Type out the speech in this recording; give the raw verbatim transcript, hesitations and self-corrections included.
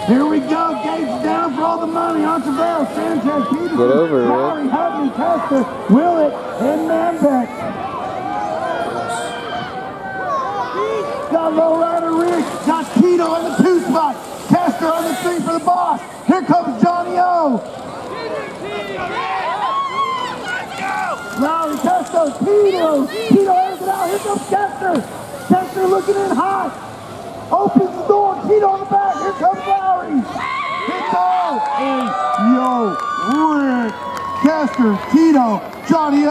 Here we go. Gates down for all the money. Ontreville, Sanchez, Peterson, Get over it, Lowry, Hubney, Tester, Willett, and Manbeck. Got Lowrider Rick. Got Tito in the two spot. Tester on the three for the boss. Here comes Johnny O. Lowry, Tester, Tito. Tito has it out. Here comes Tester. Tester looking in hot. Opens the door. Tito on the back. Here comes Lowry. Tito. And yo, Rick. Tester, Tito, Johnny O.